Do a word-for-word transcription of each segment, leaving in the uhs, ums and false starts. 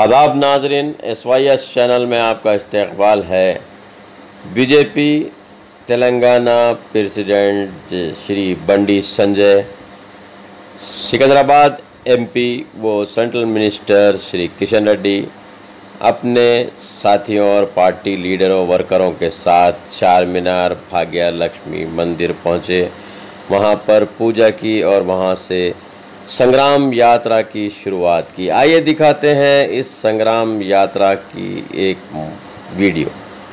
आदाब नाजरीन, S Y S channel में आपका इस्तकबाल है। BJP Telangana president Shri Bandi Sanjay, Secunderabad MP व सेंट्रल मिनिस्टर श्री किशन रेड्डी अपने साथियों और पार्टी लीडरों वर्करों के साथ चार मीनार भाग्य लक्ष्मी मंदिर पहुंचे। वहां पर पूजा की और वहां से संग्राम यात्रा की शुरुआत की। आइए दिखाते हैं इस संग्राम यात्रा की एक वीडियो।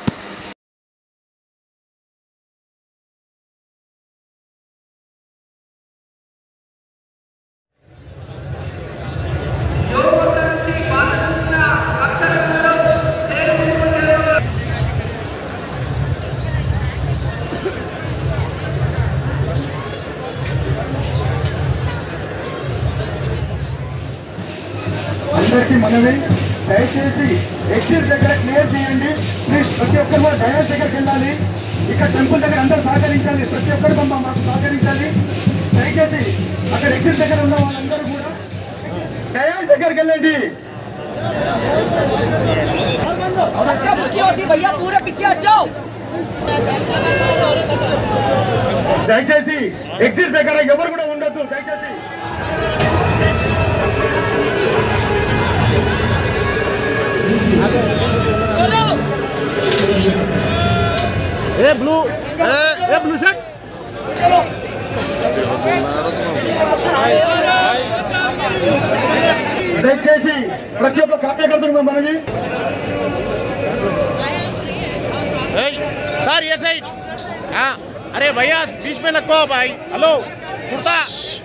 అందరికీ మనవి, దయచేసి ఎగ్జిట్ దగ్గర క్లియర్ చేయండి ప్లీజ్. ప్రతి ఒక్కరు కూడా డయాస్ దగ్గరికి వెళ్ళాలి. ఇక్కడ టెంపుల్ దగ్గర అందరూ సహకరించాలి. ప్రతి ఒక్కరు బొమ్మ మాకు సహకరించాలి. దయచేసి అక్కడ ఎగ్జిట్ దగ్గర ఉన్న వాళ్ళందరూ కూడా డయాస్ దగ్గరికి వెళ్ళండి. దయచేసి ఎగ్జిట్ దగ్గర ఎవరు కూడా ఉండొద్దు. దయచేసి a blue a blue shirt దయచేసి ప్రతి ఒక్క కార్యకర్తలు మనవి. सर ये साइड। हाँ अरे भैया बीच में नको भाई। हेलो कुर्ता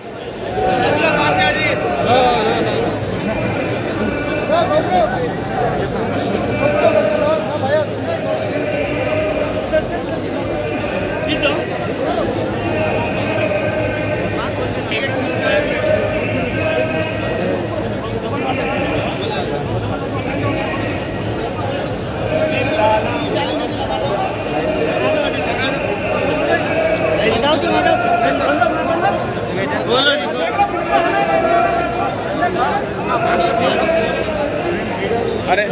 अरे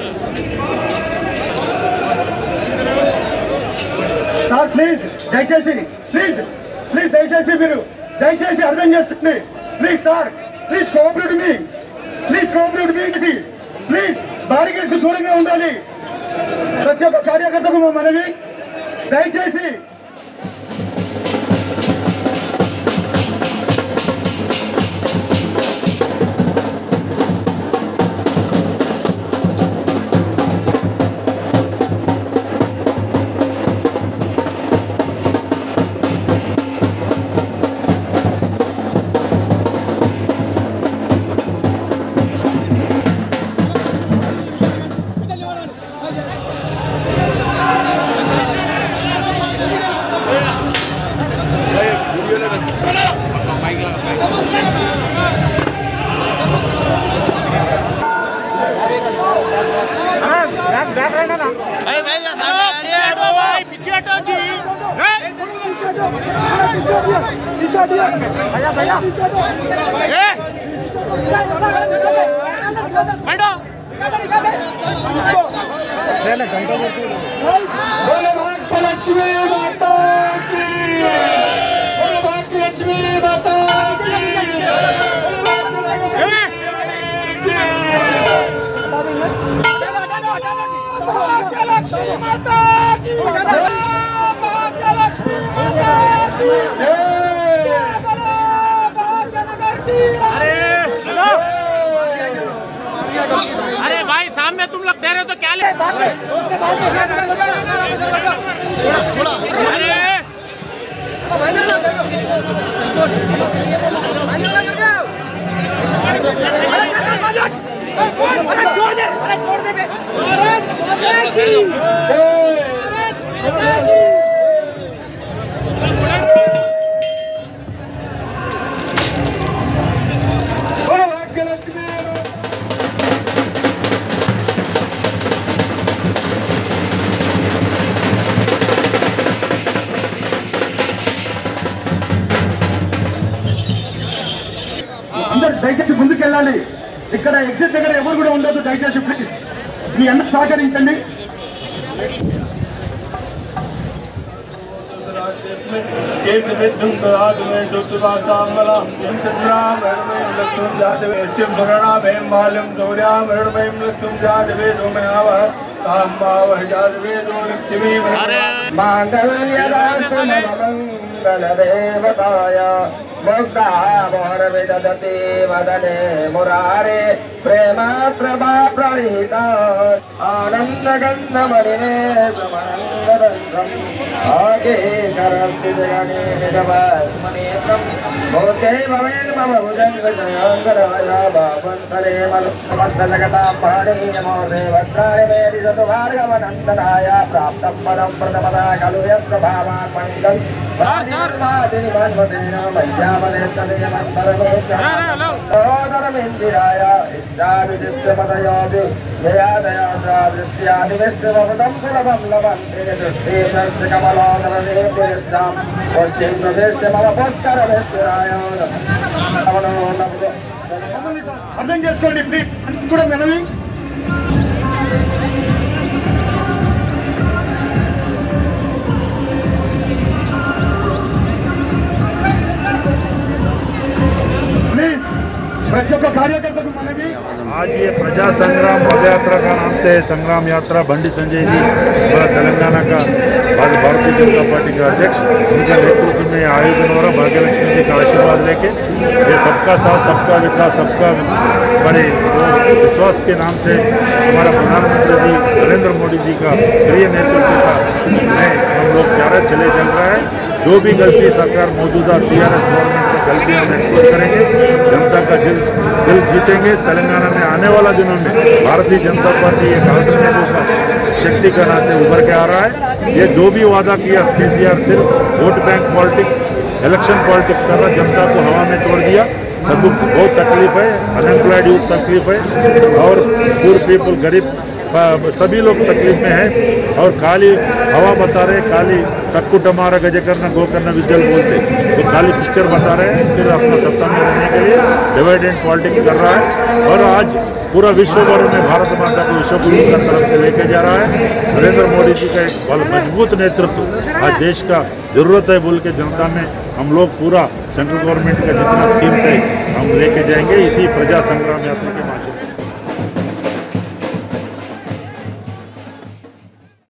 సార్ ప్లీజ్ దయచేసి ప్లీజ్ ప్లీజ్ దయచేసి మీరు దయచేసి అర్థం చేసుకోండి. ప్లీజ్ సార్ ప్లీజ్ కోఆపరేట్ మీ ప్లీజ్ కోఆపరేట్ మీ ప్లీజ్ బారికేడ్స్ దూరంగా ఉండాలి. ప్రతి ఒక్క కార్యకర్తకు మా మనవి దయచేసి. लक्ष्मी माता की, लक्ष्मी माता अरे भाई सामने तुम लोग दे रहे हो तो क्या ले? అందరూ దయచేసి ముందుకెళ్ళాలి. ఇక్కడ ఎగ్జిట్ దగ్గర ఎవరు కూడా ఉండొద్దు దయచేసి ప్లీజ్ మీ అందరూ సహకరించండి. मंगलदेवताय मुक्तामोहरविदधति वदने मुरारे प्रेम प्रभा प्रणीत आनन्दगन्धमणिने समनन्दरन्ध्रम् आगेकरन्ति जगने निगमस्मनेत्रम् भूते भवेन् मम भुजङ्गशयङ्करमया भावन्तरे मलुमत्तजगतां पाणे नमो देवत्राय मेरि सतुभार्गवनन्दनाय प्राप्तं पदं प्रथमदा खलु यत्र भावान् मङ्गल सहोदरमिन्दिराय इष्टाभिदिष्टपदयोऽपि जयादयादृष्ट्यादिविष्टमपदं सुलभं लभन्ते सृष्टिकमलोदरदेव्यष्टां पश्चिम प्रदेश मम पुस्तरविष्टराय అర్థం చేసుకోండి ప్లీజ్ కూడా మనవి. प्लीज प्रति ఒక్క కార్యకర్తకు మనవి. आज ये प्रजा संग्राम पद यात्रा का नाम से संग्राम यात्रा बंडी संजय जी हमारा तेलंगाना का भारतीय जनता पार्टी के अध्यक्ष उनके नेतृत्व में आयोजन हो रहा भाग्य लक्ष्मी जी का आशीर्वाद लेके ये सबका साथ सबका विकास सबका बड़े विश्वास के नाम से हमारा प्रधानमंत्री जी नरेंद्र मोदी जी का प्रिय नेतृत्व का में हम लोग ग्यारह चले चल रहा है. जो भी गलती सरकार मौजूदा टी आर एस गवर्नमेंट की गलतियाँ हम एक्सपोज करेंगे, जनता का दिल दिल जीतेंगे. तेलंगाना में आने वाला दिनों में भारतीय जनता पार्टी एक अल्टरनेटिव का शक्ति का नाते उभर के आ रहा है. ये जो भी वादा किया के सी आर सिर्फ vote bank politics election politics कर रहा, जनता को हवा में तोड़ दिया. सबको बहुत तकलीफ है, अनएम्प्लॉयड यूथ तकलीफ है और पूर पीपल गरीब सभी लोग तकलीफ में हैं और खाली हवा बता रहे, खाली तक्कू टमारा गजे करना गो करना विजल बोलते तो खाली पिक्चर बता रहे हैं. फिर अपना सत्ता में रहने के लिए डिवाइड एंड पॉलिटिक्स कर रहा है और आज पूरा विश्व भर में भारत माता को विश्व गुरु की तरफ से लेके जा रहा है. नरेंद्र मोदी जी का एक मजबूत नेतृत्व आज देश का जरूरत है बोल के जनता में हम लोग पूरा सेंट्रल गवर्नमेंट का जितना स्कीम्स है हम लेके जाएंगे इसी प्रजा संग्राम यात्रा के माध्यम से.